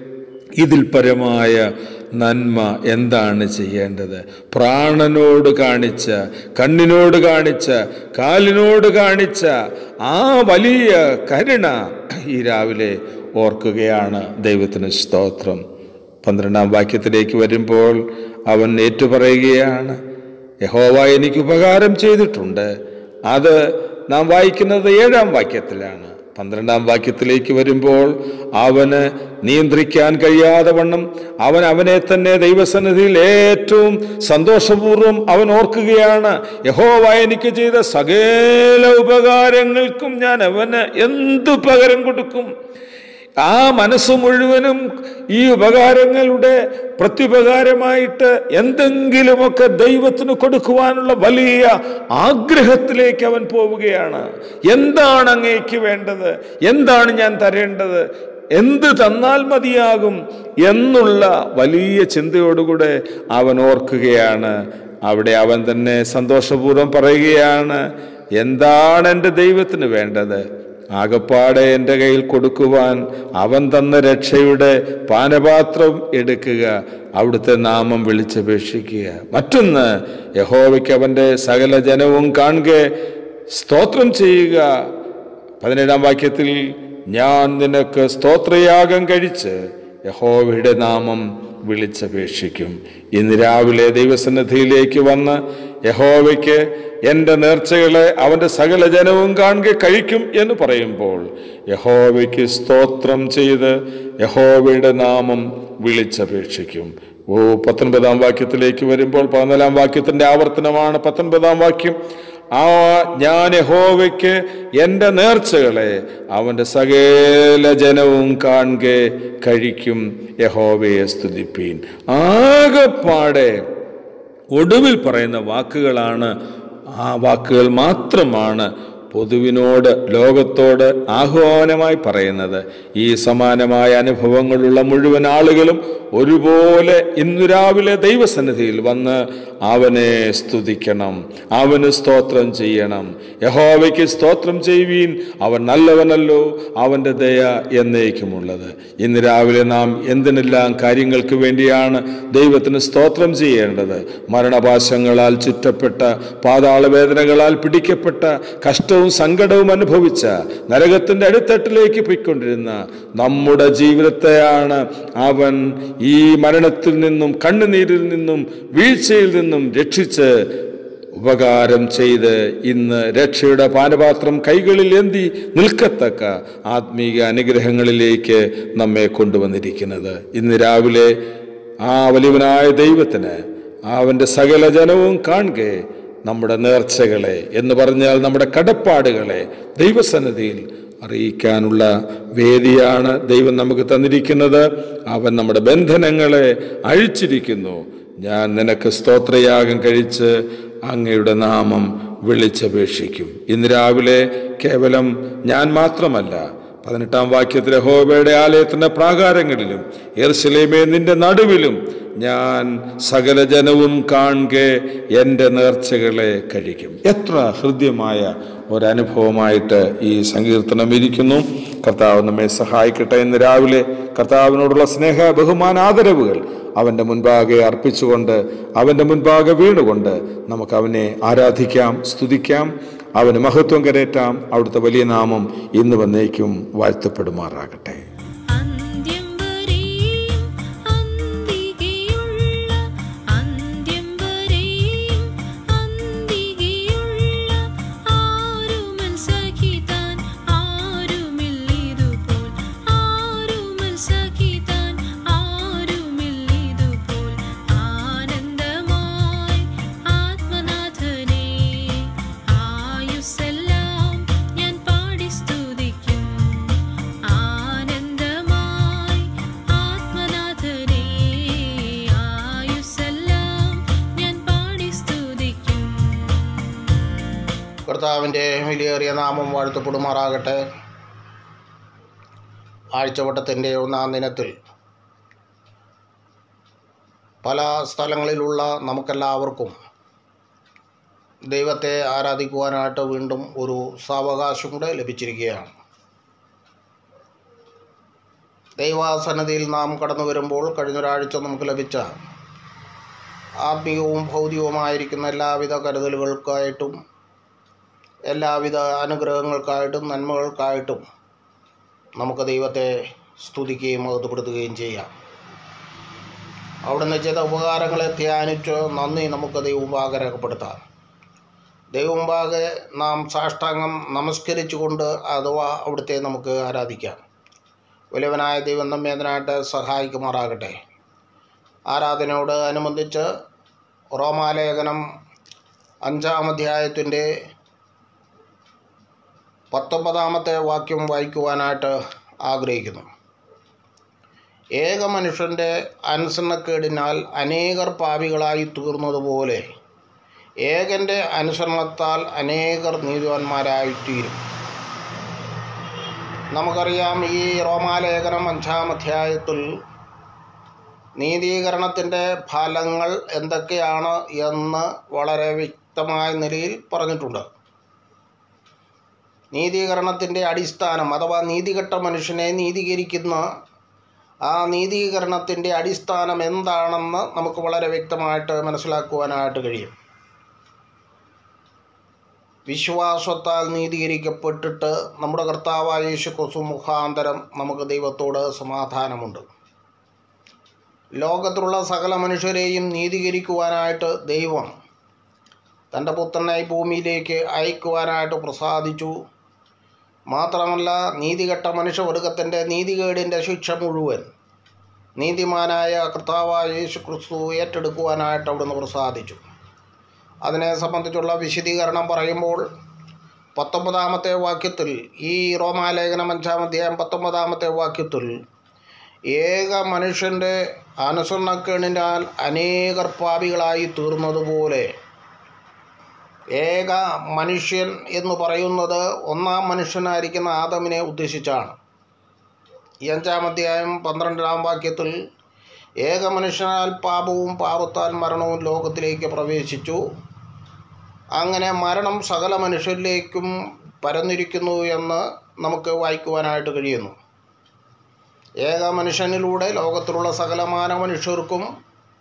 ഇതിൽ പരമായ നന്മ എന്താണ് ചെയ്യേണ്ടത്? പ്രാണനോട് കാണിച്ച, കണ്ണിനോട് കാണിച്ച, കാലിനോട് കാണിച്ച ആ വലിയ കരുണ ഈ രാവിലെ ഓർക്കുകയാണ്. ദൈവത്തിന് സ്തോത്രം. പന്ത്രണ്ടാം വാക്യത്തിലേക്ക് വരുമ്പോൾ അവൻ ഏറ്റുപറയുകയാണ്, യഹോവ എനിക്ക് ഉപകാരം ചെയ്തിട്ടുണ്ട്. അത് നാം വായിക്കുന്നത് ഏഴാം വാക്യത്തിലാണ്. പന്ത്രണ്ടാം വാക്യത്തിലേക്ക് വരുമ്പോൾ അവന് നിയന്ത്രിക്കാൻ കഴിയാതെ വണ്ണം അവൻ അവനെ തന്നെ ദൈവസന്നിധിയിൽ ഏറ്റവും സന്തോഷപൂർവ്വം അവൻ ഓർക്കുകയാണ്. യഹോവ എനിക്ക് ചെയ്ത സകല ഉപകാരങ്ങൾക്കും ഞാൻ അവന് എന്തു പകരം കൊടുക്കും? ആ മനസ്സ് മുഴുവനും ഈ ഉപകാരങ്ങളുടെ പ്രത്യുപകാരമായിട്ട് എന്തെങ്കിലുമൊക്കെ ദൈവത്തിന് കൊടുക്കുവാനുള്ള വലിയ ആഗ്രഹത്തിലേക്ക് അവൻ പോവുകയാണ്. എന്താണ് അങ്ങേക്ക് വേണ്ടത്? എന്താണ് ഞാൻ തരേണ്ടത്? എന്ത് തന്നാൽ മതിയാകും എന്നുള്ള വലിയ ചിന്തയോടുകൂടെ അവൻ ഓർക്കുകയാണ്. അവിടെ അവൻ തന്നെ സന്തോഷപൂർവ്വം പറയുകയാണ്, എന്താണ് എൻ്റെ ദൈവത്തിന് വേണ്ടത്? ആകപ്പാടെ എൻ്റെ കയ്യിൽ കൊടുക്കുവാൻ അവൻ തന്ന രക്ഷയുടെ പാനപാത്രം എടുക്കുക, അവിടുത്തെ നാമം വിളിച്ചപേക്ഷിക്കുക. മറ്റൊന്ന്, യഹോവയ്ക്ക് അവൻ്റെ സകല ജനവും കാണുക, സ്തോത്രം ചെയ്യുക. പതിനേഴാം വാക്യത്തിൽ, ഞാൻ നിനക്ക് സ്തോത്രയാഗം കഴിച്ച് യഹോവയുടെ നാമം വിളിച്ചപേക്ഷിക്കും. ഇന്ന് രാവിലെ ദൈവസന്നിധിയിലേക്ക് വന്ന് യഹോവയ്ക്ക് എൻ്റെ നേർച്ചകളെ അവൻ്റെ സകല ജനവും കാണുക കഴിക്കും എന്ന് പറയുമ്പോൾ യഹോവയ്ക്ക് സ്തോത്രം ചെയ്ത് യഹോവയുടെ നാമം വിളിച്ചപേക്ഷിക്കും. ഓ പത്തൊൻപതാം വാക്യത്തിലേക്ക് വരുമ്പോൾ പതിനാലാം വാക്യത്തിൻ്റെ ആവർത്തനമാണ് പത്തൊൻപതാം വാക്യം. ആ ഞാൻ യഹോവയ്ക്ക് എൻ്റെ നേർച്ചകളെ അവൻ്റെ സകല ജനവും കാണുക കഴിക്കും, യഹോവയെ സ്തുതിപ്പീൻ. ആകപ്പാടെ ഒടുവിൽ പറയുന്ന വാക്കുകളാണ്, ആ വാക്കുകൾ മാത്രമാണ് പൊതുവിനോട്, ലോകത്തോട് ആഹ്വാനമായി പറയുന്നത്. ഈ സമാനമായ അനുഭവങ്ങളുള്ള മുഴുവൻ ആളുകളും ഒരുപോലെ ഇന്നു രാവിലെ ദൈവസന്നിധിയിൽ വന്ന് അവനെ സ്തുതിക്കണം, അവന് സ്തോത്രം ചെയ്യണം. യഹോവയ്ക്ക് സ്തോത്രം ചെയ്യുവീൻ, അവൻ നല്ലവനല്ലോ, അവൻ്റെ ദയ എന്നേക്കുമുള്ളത്. ഇന്ന് രാവിലെ നാം എന്തിനെല്ലാം കാര്യങ്ങൾക്ക് വേണ്ടിയാണ് ദൈവത്തിന് സ്തോത്രം ചെയ്യേണ്ടത്? മരണപാശങ്ങളാൽ ചുറ്റപ്പെട്ട, പാതാളവേദനകളാൽ പിടിക്കപ്പെട്ട, കഷ്ടവും കഷ്ടവും സങ്കടവും അനുഭവിച്ച നരകത്തിൻ്റെ അടിത്തട്ടിലേക്ക് പോയിക്കൊണ്ടിരുന്ന നമ്മുടെ ജീവിതത്തെയാണ് അവൻ ഈ മരണത്തിൽ നിന്നും കണ്ണുനീരിൽ നിന്നും വീഴ്ചയിൽ നിന്നും രക്ഷിച്ച് ഉപകാരം ചെയ്ത് ഇന്ന് രക്ഷയുടെ പാനപാത്രം കൈകളിൽ ഏന്തി നിൽക്കത്തക്ക ആത്മീയ അനുഗ്രഹങ്ങളിലേക്ക് നമ്മെ കൊണ്ടുവന്നിരിക്കുന്നത്. ഇന്ന് രാവിലെ ആ വലിയവനായ ദൈവത്തിന് അവൻ്റെ സകല ജനവും കാണുക നമ്മുടെ നേർച്ചകളെ എന്ന് പറഞ്ഞാൽ നമ്മുടെ കടപ്പാടുകളെ ദൈവസന്നിധിയിൽ അറിയിക്കാനുള്ള വേദിയാണ് ദൈവം നമുക്ക് തന്നിരിക്കുന്നത്. അവൻ നമ്മുടെ ബന്ധനങ്ങളെ അഴിച്ചിരിക്കുന്നു. ഞാൻ നിനക്ക് സ്തോത്രയാഗം കഴിച്ച് അങ്ങയുടെ നാമം വിളിച്ചപേക്ഷിക്കും. ഇന്ന് രാവിലെ കേവലം ഞാൻ മാത്രമല്ല, പതിനെട്ടാം വാക്യത്തിൽ യഹോവയുടെ ആലയത്തിൻ്റെ പ്രാകാരങ്ങളിലും യെരൂശലേമേ നിന്റെ നടുവിലും ഞാൻ സകല ജനവും കാണുക എൻ്റെ നേർച്ചകളെ കഴിക്കും. എത്ര ഹൃദ്യമായ ഒരനുഭവമായിട്ട് ഈ സങ്കീർത്തനം ഇരിക്കുന്നു. കർത്താവ് നമ്മെ സഹായിക്കട്ടെ. ഇന്ന് രാവിലെ കർത്താവിനോടുള്ള സ്നേഹ ബഹുമാന ആദരവുകൾ അവൻ്റെ മുൻപാകെ അർപ്പിച്ചുകൊണ്ട് അവൻ്റെ മുൻപാകെ വീണുകൊണ്ട് നമുക്ക് അവനെ ആരാധിക്കാം, സ്തുതിക്കാം, അവന് മഹത്വം കരേറ്റാം. അവിടുത്തെ വലിയ നാമം ഇന്ന് വന്നേക്കും വാഴ്ത്തപ്പെടുമാറാകട്ടെ. കർത്താവിൻ്റെ വിലയേറിയ നാമം വാഴ്ത്തപ്പെടുമാറാകട്ടെ. ആഴ്ചവട്ടത്തിൻ്റെ ഒന്നാം ദിനത്തിൽ പല സ്ഥലങ്ങളിലുള്ള നമുക്കെല്ലാവർക്കും ദൈവത്തെ ആരാധിക്കുവാനായിട്ട് വീണ്ടും ഒരു സാവകാശം കൂടെ ലഭിച്ചിരിക്കുകയാണ്. ദൈവസന്നിധിയിൽ നാം കടന്നു വരുമ്പോൾ കഴിഞ്ഞൊരാഴ്ച നമുക്ക് ലഭിച്ച ആത്മീയവും ഭൗതികവുമായിരിക്കുന്ന എല്ലാവിധ കരുതലുകൾക്കായിട്ടും എല്ലാവിധ അനുഗ്രഹങ്ങൾക്കായിട്ടും നന്മകൾക്കായിട്ടും നമുക്ക് ദൈവത്തെ സ്തുതിക്കുകയും മഹത്വപ്പെടുത്തുകയും ചെയ്യാം. അവിടുന്ന് ചെയ്ത ഉപകാരങ്ങളെ ധ്യാനിച്ച് നന്ദി നമുക്ക് ദൈവമുമ്പാകെ രേഖപ്പെടുത്താം. ദൈവമുമ്പാകെ നാം സാഷ്ടാംഗം നമസ്കരിച്ചുകൊണ്ട് അഥവാ അവിടുത്തെ നമുക്ക് ആരാധിക്കാം. വലിയവനായ ദൈവം നമ്മെ അതിനായിട്ട് സഹായിക്കുമാറാകട്ടെ. ആരാധനയോട് അനുബന്ധിച്ച് റോമാലേഖനം അഞ്ചാം അധ്യായത്തിൻ്റെ പത്തൊമ്പതാമത്തെ വാക്യം വായിക്കുവാനായിട്ട് ആഗ്രഹിക്കുന്നു. ഏക മനുഷ്യൻ്റെ അനുസരണക്കേടിനാൽ അനേകർ പാപികളായി തീർന്നതുപോലെ ഏകൻ്റെ അനുസരണത്താൽ അനേകർ നീതിവാന്മാരായിത്തീരും. നമുക്കറിയാം, ഈ റോമാലേഖനം അഞ്ചാം അധ്യായത്തിൽ നീതീകരണത്തിൻ്റെ ഫലങ്ങൾ എന്തൊക്കെയാണ് എന്ന് വളരെ വ്യക്തമായ നിലയിൽ പറഞ്ഞിട്ടുണ്ട്. നീതീകരണത്തിൻ്റെ അടിസ്ഥാനം അഥവാ നീതികെട്ട മനുഷ്യനെ നീതീകരിക്കുന്ന ആ നീതീകരണത്തിൻ്റെ അടിസ്ഥാനം എന്താണെന്ന് നമുക്ക് വളരെ വ്യക്തമായിട്ട് മനസ്സിലാക്കുവാനായിട്ട് കഴിയും. വിശ്വാസത്താൽ നീതീകരിക്കപ്പെട്ടിട്ട് നമ്മുടെ കർത്താവായ യേശു ക്രിസ്തു മുഖാന്തരം നമുക്ക് ദൈവത്തോട് സമാധാനമുണ്ട്. ലോകത്തിലുള്ള സകല മനുഷ്യരെയും നീതീകരിക്കുവാനായിട്ട് ദൈവം തൻ്റെ പുത്രനെ ഭൂമിയിലേക്ക് അയക്കുവാനായിട്ട് പ്രസാദിച്ചു. മാത്രമല്ല, നീതികെട്ട മനുഷ്യവർഗത്തിൻ്റെ നീതികേടിൻ്റെ ശിക്ഷ മുഴുവൻ നീതിമാനായ കർത്താവായ യേശു ക്രിസ്തു ഏറ്റെടുക്കുവാനായിട്ട് അവിടുന്ന് പ്രസാദിച്ചു. അതിനെ സംബന്ധിച്ചുള്ള വിശദീകരണം പറയുമ്പോൾ പത്തൊമ്പതാമത്തെ വാക്യത്തിൽ, ഈ റോമാലേഖനം അഞ്ചാം അധ്യായം പത്തൊമ്പതാമത്തെ വാക്യത്തിൽ, ഏക മനുഷ്യൻ്റെ അനുസരണക്കേടിനാൽ അനേകർ പാപികളായി തീർന്നതുപോലെ, ഏക മനുഷ്യൻ എന്ന് പറയുന്നത് ഒന്നാം മനുഷ്യനായിരിക്കുന്ന ആദമിനെ ഉദ്ദേശിച്ചാണ്. ഈ അഞ്ചാം അധ്യായം പന്ത്രണ്ടാം വാക്യത്തിൽ, ഏക മനുഷ്യനാൽ പാപവും പാപത്താൽ മരണവും ലോകത്തിലേക്ക് പ്രവേശിച്ചു, അങ്ങനെ മരണം സകല മനുഷ്യരിലേക്കും പരന്നിരിക്കുന്നു എന്ന് നമുക്ക് വായിക്കുവാനായിട്ട് കഴിയുന്നു. ഏക മനുഷ്യനിലൂടെ ലോകത്തിലുള്ള സകലമാന മനുഷ്യർക്കും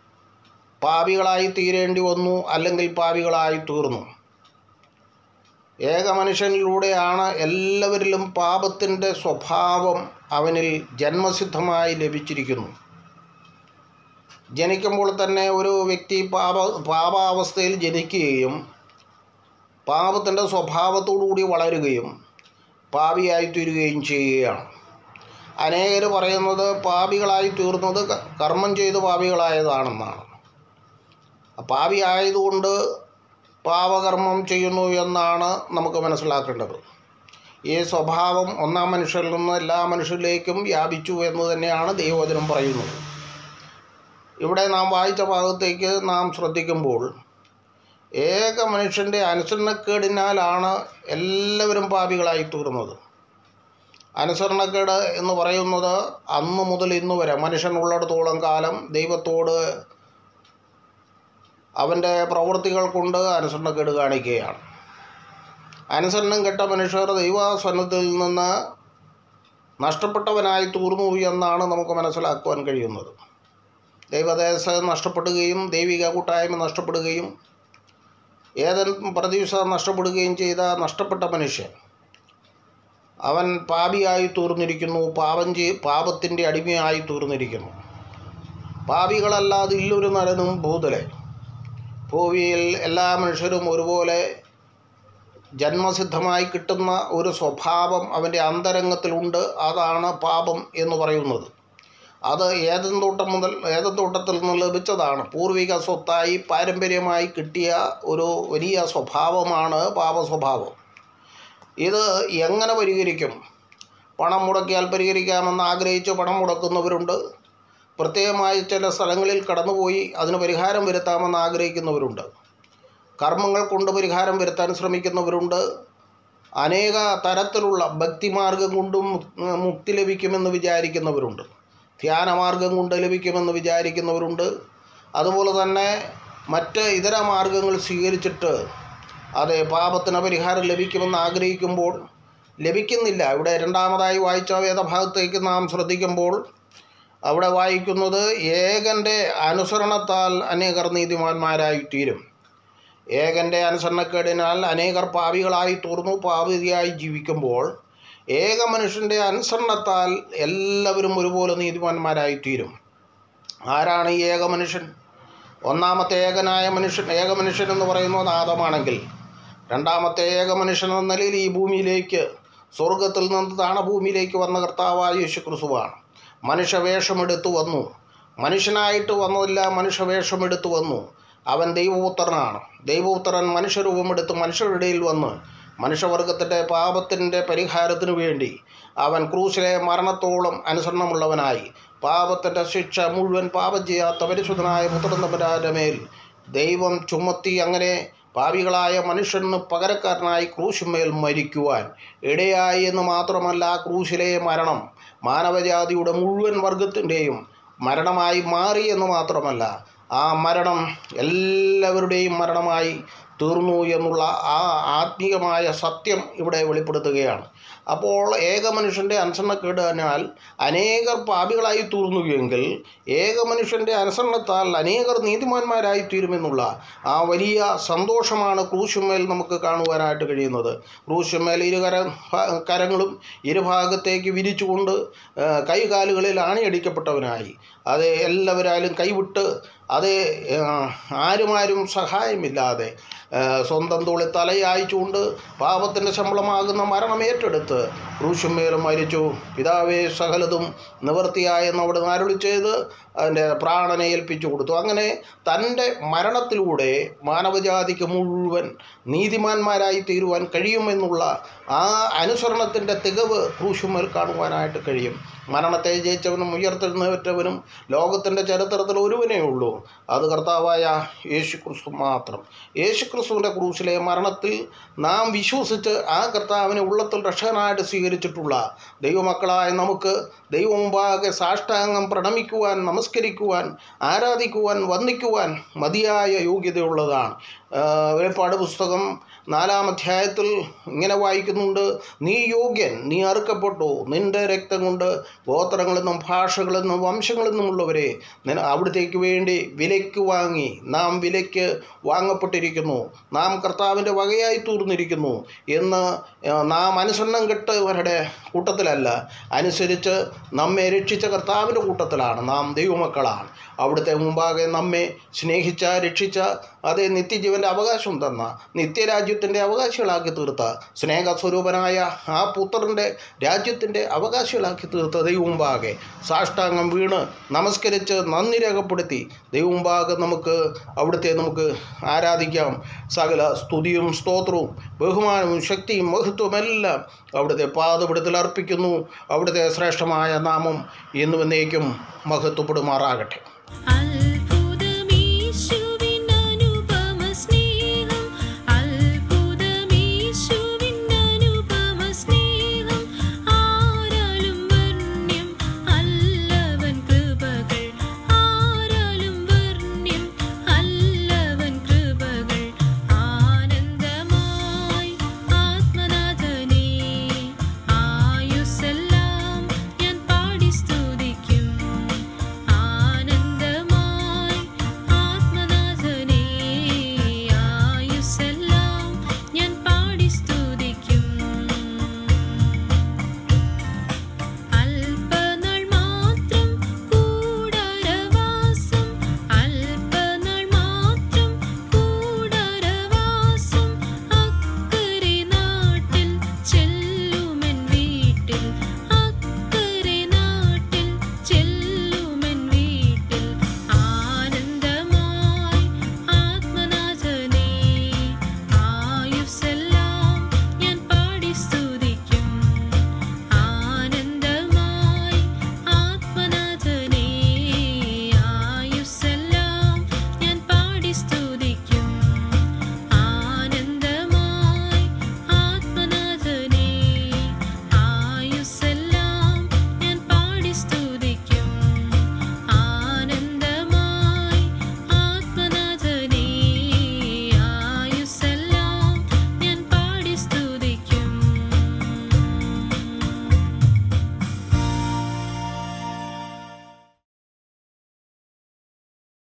പാപികളായി തീരേണ്ടി വന്നു, അല്ലെങ്കിൽ പാപികളായി തീർന്നു. ഏക മനുഷ്യനിലൂടെയാണ് എല്ലാവരിലും പാപത്തിൻ്റെ സ്വഭാവം അവനിൽ ജന്മസിദ്ധമായി ലഭിച്ചിരിക്കുന്നു. ജനിക്കുമ്പോൾ തന്നെ ഒരു വ്യക്തി പാപ പാപാവസ്ഥയിൽ ജനിക്കുകയും പാപത്തിൻ്റെ സ്വഭാവത്തോടുകൂടി വളരുകയും പാപിയായി തീരുകയും ചെയ്യുകയാണ്. അനേകർ പറയുന്നത് പാപികളായി തീർന്നത് കർമ്മം ചെയ്ത് പാപികളായതാണെന്നാണ്. പാപിയായതുകൊണ്ട് പാപകർമ്മം ചെയ്യുന്നു എന്നാണ് നമുക്ക് മനസ്സിലാക്കേണ്ടത്. ഈ സ്വഭാവം ഒന്നാം മനുഷ്യരിൽ നിന്ന് എല്ലാ മനുഷ്യരിലേക്കും വ്യാപിച്ചു എന്ന് തന്നെയാണ് ദൈവവചനം പറയുന്നത്. ഇവിടെ നാം വായിച്ച ഭാഗത്തേക്ക് നാം ശ്രദ്ധിക്കുമ്പോൾ ഏക മനുഷ്യൻ്റെ അനുസരണക്കേടിനാലാണ് എല്ലാവരും പാപികളായി തീർന്നത്. അനുസരണക്കേട് എന്ന് പറയുന്നത് അന്ന് മുതൽ ഇന്ന് വരെ മനുഷ്യൻ ഉള്ളിടത്തോളം കാലം ദൈവത്തോട് അവൻ്റെ പ്രവൃത്തികൾ കൊണ്ട് അനുസരണക്കേട് കാണിക്കുകയാണ്. അനുസരണം കെട്ട മനുഷ്യർ ദൈവസന്നിധിയിൽ നിന്ന് നഷ്ടപ്പെട്ടവനായി തീർന്നു എന്നാണ് നമുക്ക് മനസ്സിലാക്കുവാൻ കഴിയുന്നത്. ദൈവദേശം നഷ്ടപ്പെടുകയും ദൈവിക കൂട്ടായ്മ നഷ്ടപ്പെടുകയും ഏതൻ പ്രതീക്ഷ നഷ്ടപ്പെടുകയും ചെയ്ത നഷ്ടപ്പെട്ട മനുഷ്യൻ അവൻ പാപിയായി തീർന്നിരിക്കുന്നു. പാപം ചെയ് പാപത്തിൻ്റെ അടിമയായി തീർന്നിരിക്കുന്നു. പാപികളല്ലാതെ ഇല്ലൊരു നരനും ഭൂതലെ. ഭൂമിയിൽ എല്ലാ മനുഷ്യരും ഒരുപോലെ ജന്മസിദ്ധമായി കിട്ടുന്ന ഒരു സ്വഭാവം അവൻ്റെ അന്തരംഗത്തിലുണ്ട്. അതാണ് പാപം എന്ന് പറയുന്നത്. അത് ഏതൻ തോട്ടം മുതൽ ഏതൻ തോട്ടത്തിൽ നിന്ന് ലഭിച്ചതാണ്. പൂർവിക സ്വത്തായി പാരമ്പര്യമായി കിട്ടിയ ഒരു വലിയ സ്വഭാവമാണ് പാപസ്വഭാവം. ഇത് എങ്ങനെ പരിഹരിക്കും? പണം മുടക്കിയാൽ പരിഹരിക്കാമെന്ന് ആഗ്രഹിച്ച് പണം മുടക്കുന്നവരുണ്ട്. പ്രത്യേകമായി ചില സ്ഥലങ്ങളിൽ കടന്നുപോയി അതിന് പരിഹാരം വരുത്താമെന്ന് ആഗ്രഹിക്കുന്നവരുണ്ട്. കർമ്മങ്ങൾ കൊണ്ട് പരിഹാരം വരുത്താൻ ശ്രമിക്കുന്നവരുണ്ട്. അനേക തരത്തിലുള്ള ഭക്തിമാർഗം കൊണ്ടും മുക്തി ലഭിക്കുമെന്ന് വിചാരിക്കുന്നവരുണ്ട്. ധ്യാനമാർഗം കൊണ്ട് ലഭിക്കുമെന്ന് വിചാരിക്കുന്നവരുണ്ട്. അതുപോലെ തന്നെ മറ്റ് ഇതര മാർഗങ്ങൾ സ്വീകരിച്ചിട്ട് അതെ പാപത്തിന് പരിഹാരം ലഭിക്കുമെന്ന് ആഗ്രഹിക്കുമ്പോൾ ലഭിക്കുന്നില്ല. ഇവിടെ രണ്ടാമതായി വായിച്ച വേദഭാഗത്തേക്ക് നാം ശ്രദ്ധിക്കുമ്പോൾ അവിടെ വായിക്കുന്നത് ഏകൻ്റെ അനുസരണത്താൽ അനേകർ നീതിമാന്മാരായി തീരും. ഏകൻ്റെ അനുസരണക്കേടിനാൽ അനേകർ പാപികളായി തീർന്നു പാപിയായി ജീവിക്കുമ്പോൾ ഏക മനുഷ്യൻ്റെ അനുസരണത്താൽ എല്ലാവരും ഒരുപോലെ നീതിമാന്മാരായി തീരും. ആരാണ് ഈ ഏക മനുഷ്യൻ? ഒന്നാമത്തെ ഏകനായ മനുഷ്യൻ ഏക മനുഷ്യൻ എന്ന് പറയുന്നത് ആദമാണെങ്കിൽ രണ്ടാമത്തെ ഏക മനുഷ്യൻ എന്ന നിലയിൽ ഈ ഭൂമിയിലേക്ക് സ്വർഗത്തിൽ നിന്ന് താണഭൂമിയിലേക്ക് വന്ന കർത്താവായ യേശുക്രിസ്തുവാണ്. മനുഷ്യവേഷമെടുത്തു വന്നു. മനുഷ്യനായിട്ട് വന്നതില്ല, മനുഷ്യവേഷമെടുത്തു വന്നു. അവൻ ദൈവപുത്രനാണ്. ദൈവപുത്രൻ മനുഷ്യരൂപമെടുത്ത് മനുഷ്യരുടെ ഇടയിൽ വന്ന് മനുഷ്യവർഗത്തിൻ്റെ പാപത്തിൻ്റെ പരിഹാരത്തിനു വേണ്ടി അവൻ ക്രൂശിലെ മരണത്തോളം അനുസരണമുള്ളവനായി പാപത്തിൻ്റെ ശിക്ഷ മുഴുവൻ പാപം ചെയ്യാത്ത പരിശുദ്ധനായ പുത്രൻ തമ്പുരാന്റെ മേൽ ദൈവം ചുമത്തി അങ്ങനെ പാപികളായ മനുഷ്യന് പകരക്കാരനായി ക്രൂശുമേൽ മരിക്കുവാൻ ഇടയായി എന്ന് മാത്രമല്ല, ക്രൂശിലെ മരണം മാനവജാതിയുടെ മുഴുവൻ വർഗത്തിൻ്റെയും മരണമായി മാറി എന്ന് മാത്രമല്ല, ആ മരണം എല്ലാവരുടെയും മരണമായി തീർന്നു എന്നുള്ള ആ ആത്മീയമായ സത്യം ഇവിടെ വെളിപ്പെടുത്തുകയാണ്. അപ്പോൾ ഏക മനുഷ്യൻ്റെ അനുസരണക്കേടിനാൽ അനേകർ പാപികളായി തീർന്നുവെങ്കിൽ ഏക മനുഷ്യൻ്റെ അനുസരണത്താൽ അനേകർ നീതിമാന്മാരായി തീരുമെന്നുള്ള ആ വലിയ സന്തോഷമാണ് ക്രൂശുമേൽ നമുക്ക് കാണുവാനായിട്ട് കഴിയുന്നത്. ക്രൂശുമേൽ ഇരുകര കരങ്ങളും ഇരുഭാഗത്തേക്ക് വിരിച്ചുകൊണ്ട് കൈകാലുകളിൽ ആണിയടിക്കപ്പെട്ടവനായി അത് എല്ലാവരാലും കൈവിട്ട് അത് ആരുമാരും സഹായമില്ലാതെ സ്വന്തം തോളി തലയായിച്ചുകൊണ്ട് പാപത്തിൻ്റെ ശമ്പളമാകുന്ന മരണം ഏറ്റെടുത്ത് ക്രൂശുമേൽ മരിച്ചു. പിതാവേ സകലതും നിവൃത്തിയായെന്ന് അവിടെ അരുളി ചെയ്ത് അതിൻ്റെ പ്രാണനെ ഏൽപ്പിച്ചു കൊടുത്തു. അങ്ങനെ തൻ്റെ മരണത്തിലൂടെ മാനവജാതിക്ക് മുഴുവൻ നീതിമാന്മാരായി തീരുവാൻ കഴിയുമെന്നുള്ള ആ അനുസരണത്തിൻ്റെ തികവ് ക്രൂശുമേൽ കാണുവാനായിട്ട് കഴിയും. മരണത്തെ ജയിച്ചവനും ഉയർത്തെഴുന്നേറ്റവനും ലോകത്തിൻ്റെ ചരിത്രത്തിൽ ഒരുവനേ ഉള്ളൂ. അത് കർത്താവായ യേശുക്രിസ്തു മാത്രം. യേശുക്രിസ്തുവിൻ്റെ ക്രൂശിലെ മരണത്തിൽ നാം വിശ്വസിച്ച് ആ കർത്താവിനെ ഉള്ളത്തിൽ രക്ഷകനായിട്ട് സ്വീകരിച്ചിട്ടുള്ള ദൈവമക്കളായ നമുക്ക് ദൈവമുമ്പാകെ സാഷ്ടാംഗം പ്രണമിക്കുവാൻ, നമസ്കരിക്കുവാൻ, ആരാധിക്കുവാൻ, വന്ദിക്കുവാൻ മതിയായ യോഗ്യതയുള്ളതാണ്. വെളിപ്പാട് പുസ്തകം നാലാം അധ്യായത്തിൽ ഇങ്ങനെ വായിക്കുന്നുണ്ട്, നീ യോഗ്യൻ, നീ അറുക്കപ്പെട്ടു, നിന്റെ രക്തം കൊണ്ട് ഗോത്രങ്ങളിൽ നിന്നും ഭാഷകളിൽ നിന്നും വംശങ്ങളിൽ നിന്നുമുള്ളവരെ അവിടത്തേക്ക് വേണ്ടി വിലയ്ക്ക് വാങ്ങി. നാം വിലയ്ക്ക് വാങ്ങപ്പെട്ടിരിക്കുന്നു, നാം കർത്താവിൻ്റെ വകയായി തീർന്നിരിക്കുന്നു എന്ന് നാം അനുസരണം കെട്ടവരുടെ കൂട്ടത്തിലല്ല, അനുസരിച്ച് നമ്മെ രക്ഷിച്ച കർത്താവിൻ്റെ കൂട്ടത്തിലാണ്. നാം ദൈവമക്കളാണ്. അവിടുത്തെ മുമ്പാകെ നമ്മെ സ്നേഹിച്ച, രക്ഷിച്ച, അതേ നിത്യജീവൻ്റെ അവകാശം തന്ന, നിത്യരാജ്യത്തിൻ്റെ അവകാശികളാക്കി തീർത്ത, സ്നേഹസ്വരൂപനായ ആ പുത്രൻ്റെ രാജ്യത്തിൻ്റെ അവകാശികളാക്കി തീർത്ത ദൈവമുമ്പാകെ സാഷ്ടാംഗം വീണ് നമസ്കരിച്ച് നന്ദി രേഖപ്പെടുത്തി ദൈവമുമ്പാകെ നമുക്ക് അവിടുത്തെ നമുക്ക് ആരാധിക്കാം. സകല സ്തുതിയും സ്തോത്രവും ബഹുമാനവും ശക്തിയും മഹത്വമെല്ലാം അവിടുത്തെ പാദപീഠത്തിൽ അർപ്പിക്കുന്നു. അവിടുത്തെ ശ്രേഷ്ഠമായ നാമം എന്നും എന്നേക്കും മഹത്വപ്പെടുമാറാകട്ടെ.